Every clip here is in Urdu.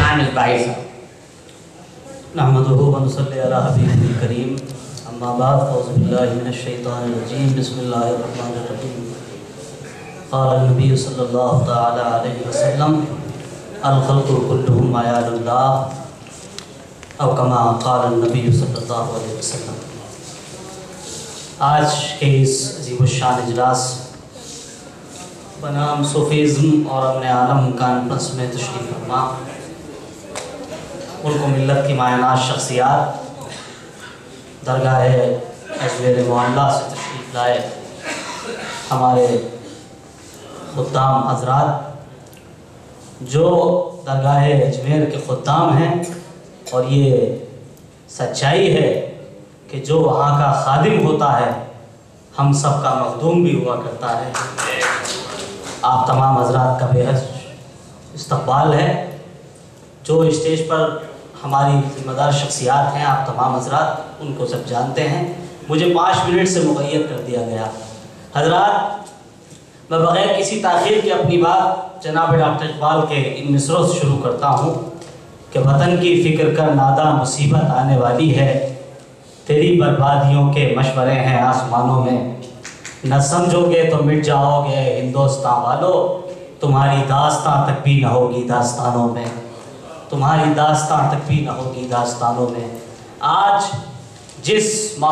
time is by itself. نحمده ونصلي على حبیبه الکریم اما بعد اعوذ باللہ من الشیطان الرجیم بسم اللہ الرحمن الرحیم قال النبی صلی اللہ تعالی علیہ وسلم الخلق كلهم عیال اللہ او کما قال النبی صلی اللہ علیہ وسلم۔ آج کے اس عظیم الشان اجلاس بنام صوفیزم اور امن عالم کانفرنس میں تشریف فرما ملک و ملت کی مایانات شخصیات درگاہ اجمیر معاملہ سے تشریف لائے ہمارے خدام حضرات جو درگاہ اجمیر کے خدام ہیں، اور یہ سچائی ہے کہ جو وہاں کا خادم ہوتا ہے ہم سب کا مخدوم بھی ہوا کرتا ہے۔ آپ تمام حضرات کا بے حد استقبال ہے۔ جو اسٹیج پر ہماری ذمہ دار شخصیات ہیں آپ تمام حضرات ان کو سب جانتے ہیں۔ مجھے 5 منٹ سے مقید کر دیا گیا۔ حضرات، میں بغیر کسی تاخیر کے اپنی بات جناب ڈاکٹر اقبال کے ان مصروں سے شروع کرتا ہوں کہ وطن کی فکر کر ناداں مصیبت آنے والی ہے، تیری بربادیوں کے مشورے ہیں آسمانوں میں، نہ سمجھو گے تو مٹ جاؤ گے ہندوستان والو، تمہاری داستاں تک بھی نہ ہوگی داستانوں میں، تمہاری داستاں تک بھی نہ ہوگی داستانوں میں۔ آج جس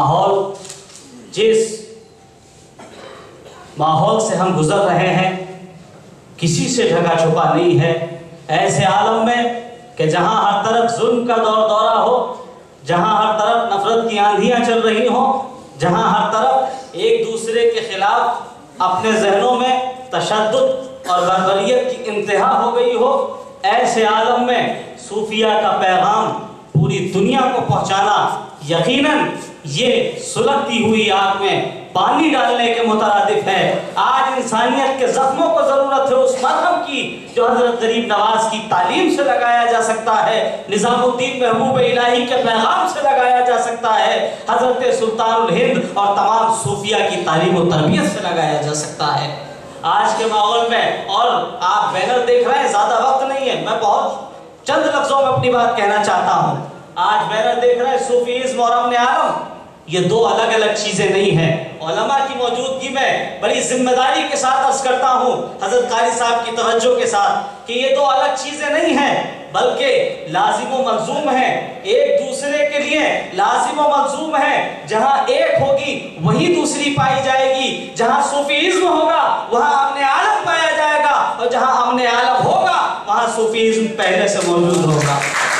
ماحول سے ہم گزر رہے ہیں کسی سے ڈھکا چھپا نہیں ہے، ایسے عالم میں کہ جہاں ہر طرف ظلم کا دور دورہ ہو، جہاں ہر طرف نفرت کی آندھیاں چل رہی ہوں، جہاں ہر طرف ایک دوسرے کے خلاف اپنے ذہنوں میں تشدد اور بربریت کی انتہا ہو گئی ہو، ایسے عالم میں صوفیہ کا پیغام پوری دنیا کو پہنچانا یقیناً یہ سلگتی ہوئی آگ میں پانی ڈالنے کے مترادف ہے۔ آج انسانیت کے زخموں کو ضرورت ہے اس مرہم کی جو حضرت غریب نواز کی تعلیم سے لگایا جا سکتا ہے، نظام الدین محبوب الہی کے پیغام سے لگایا جا سکتا ہے، حضرت سلطان الہند اور تمام صوفیہ کی تعلیم و تربیت سے لگایا جا سکتا ہے۔ آج کے ماحول میں، اور آپ بینر دیکھ رہے ہیں، زیادہ وقت نہیں ہے، میں بہت چند لفظوں میں اپنی بات کہنا چاہتا ہوں۔ آج بینر دیکھ رہے ہیں صوفیزم اور امن عالم، یہ دو الگ الگ چیزیں نہیں ہیں۔ علماء کی موجودگی میں بڑی ذمہ داری کے ساتھ عرض کرتا ہوں حضرت قاری صاحب کی توجہ کے ساتھ کہ یہ دو الگ چیزیں نہیں ہیں بلکہ لازم و ملزوم ہیں، ایک دوسرے کے لیے لازم و ملزوم ہیں۔ جہاں ایک ہوگی وہی دوسری پائی جائے گی، جہاں صوفیزم ہوگا وہاں امن عالم پایا جائے گا، اور جہاں امن عالم ہوگا وہاں صوفیزم پہلے سے موجود ہوگا۔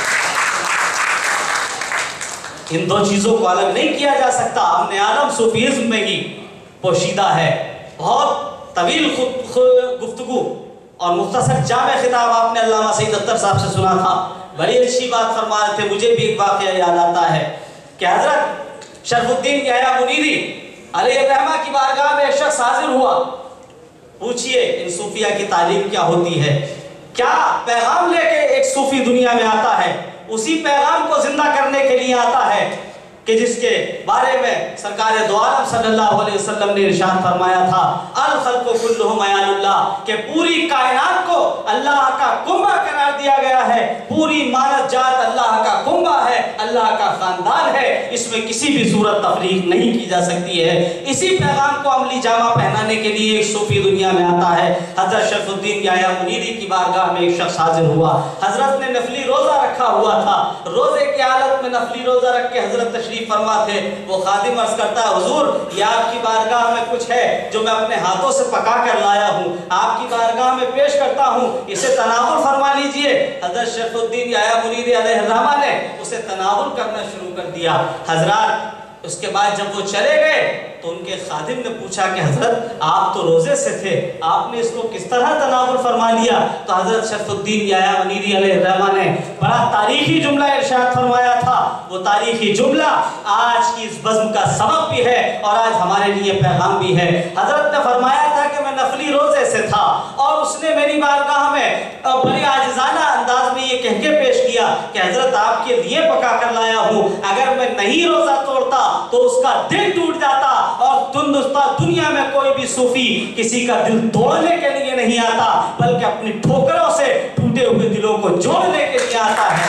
ان دو چیزوں کو الگ نہیں کیا جا سکتا۔ امن عالم صوفیزم میں ہی پوشیدہ ہے۔ بہت طویل گفتگو اور مختصر جامع خطاب آپ نے علامہ سعید اختر صاحب سے سنا تھا، بڑی اچھی بات فرما رہے تھے۔ مجھے بھی ایک واقعہ یاد آتا ہے کہ حضرت شرف الدین یحییٰ منیری علیہ الرحمہ کی بارگاہ میں ایک شخص حاضر ہوا۔ پوچھئے ان صوفیہ کی تعلیم کیا ہوتی ہے، کیا پیغام لے کے ایک صوفی دنیا میں آتا ہے، اسی پیغام کو زندہ کرنے کے لیے آتا ہے کہ جس کے بارے میں سرکار دو عالم صلی اللہ علیہ وسلم نے ارشاد فرمایا تھا الخلق کلہم عیال اللہ، کہ پوری کائنات کو اللہ کا کنبہ قرار دیا گیا ہے، پوری مانت جات اللہ کا کنبہ ہے، اللہ کا خاندان ہے، اس میں کسی بھی صورت تفریق نہیں کی جا سکتی ہے۔ اسی پیغام کو عملی جامہ پہنانے کے لیے ایک صوفی دنیا میں آتا ہے۔ حضرت شرف الدین یحییٰ منیری کی بارگاہ میں ایک شخص حاضر ہوا۔ حضرت نے نفلی روزہ رکھا ہوا تھا، روزے کی حالت میں نفلی روزہ رکھ کے حضرت تشریف فرما تھے۔ وہ خادم عرض کرتا ہے حضور یہ آپ کی بارگاہ میں کچھ ہے جو میں اپنے ہاتھوں سے پکا کر لایا ہوں، آپ کی بارگاہ میں پیش کرتا ہوں، اسے تناول فرما لیجئے۔ حضرت شرف الدین یحییٰ منیری علیہ الرحمہ نے اسے تناول کرنا شروع کر دیا۔ حضرات اس کے بعد جب وہ چلے گئے تو ان کے خادم نے پوچھا کہ حضرت آپ تو روزے سے تھے، آپ نے اس کو کس طرح تناول فرما لیا؟ تو حضرت شرف الدین یحییٰ منیری علیہ الرحمہ نے بڑا تاریخی جملہ ارشاد فرمایا تھا۔ وہ تاریخی جملہ آج کی اس بزم کا سبب بھی ہے اور آج ہمارے لیے پیغام بھی ہے۔ حضرت نے فرمایا تھا کہ میں نفلی روزے سے تھا اور اس نے میری بارگاہ میں بڑے عاجزانہ انداز میں یہ کہہ کے پیش کیا کہ حضرت آپ کے لیے پکا کر لایا ہوں، اگر میں نہیں روزہ توڑتا تو اس کا دل ٹوٹ جاتا، اور دنیا میں کوئی بھی صوفی کسی کا دل توڑنے کے لیے نہیں آتا بلکہ اپنی ٹھوکروں سے ٹوٹ टूटे हुए दिलों को जोड़ने के लिए आता है।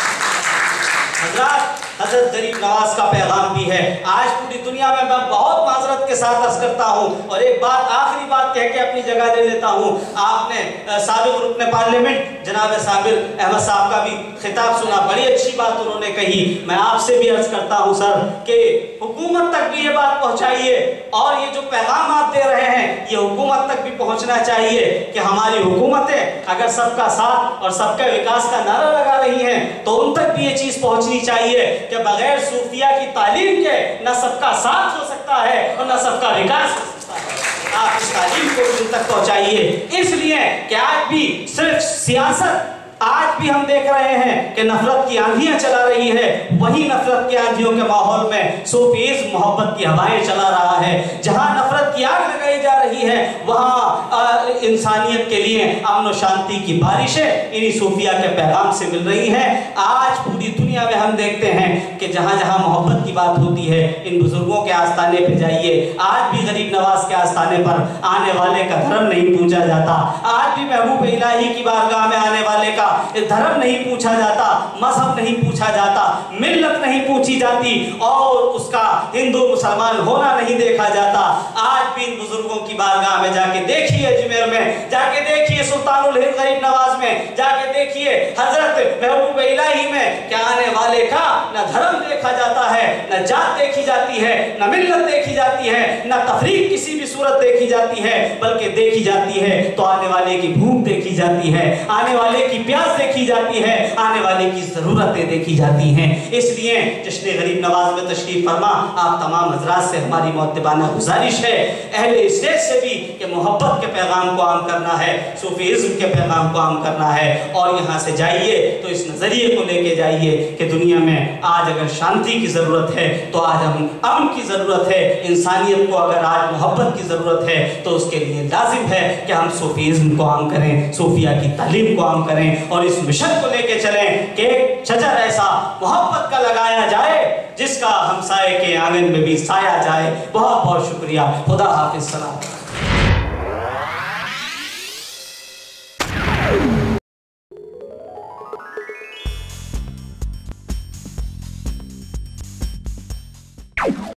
हज़रत गरीब नवाज का पैगाम भी है। आज पूरी दुनिया में मैं बहुत माजरत के साथ अर्ज करता हूँ और एक बात आखिरी बात कह के अपनी जगह ले लेता हूँ। आपने साबिक़ रुकन पार्लियामेंट जनाब साबिर अहमद साहब का भी खिताब सुना, बड़ी अच्छी बात उन्होंने कही। मैं आपसे भी अर्ज करता हूँ सर कि हुकूमत तक भी ये बात पहुँचाइए और ये जो पैगाम आप दे रहे हैं ये हुकूमत तक भी पहुँचना चाहिए कि हमारी हुकूमतें अगर सबका साथ और सबका विकास का नारा लगा रही हैं तो उन तक भी ये चीज़ पहुँचनी चाहिए कि बगैर सूफिया की तालीम के न सबका साथ हो सकता है और न सबका विकास हो सकता है। आप इस तालीम को उन तक पहुंचाइए, इसलिए कि आज भी सिर्फ सियासत, आज भी हम देख रहे हैं कि नफरत की आंधियां चला रही है, वही नफरत की आंधियों के माहौल में सूफीज़्म मोहब्बत की हवाएं चला रहा है। जहां नफरत की आग लगाई जा रही है वहां इंसानियत के लिए अमन और शांति की बारिशें इन्हीं सूफिया के पैगाम से मिल रही हैं। आज पूरी दुनिया में हम देखते हैं कि जहां जहां मोहब्बत की बात होती है इन बुजुर्गों के आस्थाने पे जाइए। आज भी गरीब नवाज के आस्थाने पर आने वाले का धर्म नहीं पूछा जाता, आज भी महबूब इलाही की बारगाह में आने वाले का धर्म नहीं पूछा जाता, मजहब नहीं पूछा जाता, मिल्लत नहीं पूछी जाती और उसका हिंदू मुसलमान होना नहीं देखा जाता। आज भी इन बुजुर्गों की बारगाह में जाके देखिए, अजमेर में जाके देखिए, सुल्तानुल हिंद गरीब नवाज में जाके देखिए, हजरत महबूब इलाही में क्या आने वाले का न धर्म देखा जाता है, न जात देखी जाती है, न मिल्लत देखी जाती है, न तफरीक किसी भी सूरत देखी जाती है, बल्कि देखी जाती है तो आने वाले की भूख देखी जाती है, आने वाले की प्यास देखी जाती है, आने वाले की जरूरतें देखी जाती हैं। इसलिए जश्न गरीब नवाज में तशरीफ फरमा आप तमाम हजरात से हमारी मुअद्दिबाना गुजारिश है, अहले स्टेज से भी, कि मोहब्बत के पैगाम को आम करना है, सूफीज़्म के पैगाम को आम करना है और यहाँ से जाइए तो इस नज़रिए को लेके जाइए कि दुनिया में आज अगर शांति की ज़रूरत है तो आज हम अमन की ज़रूरत है, इंसानियत को अगर आज मोहब्बत की ज़रूरत है तो उसके लिए लाजिम है कि हम सूफीज़्म को आम करें, सूफिया की तालीम को आम करें और इस मिशन को लेके चलें कि एक शजर ऐसा मोहब्बत का लगाया जाए जिसका हमसाये के आंगन में भी साया जाए। बहुत बहुत शुक्रिया। खुदा हाफिज़। सलाम।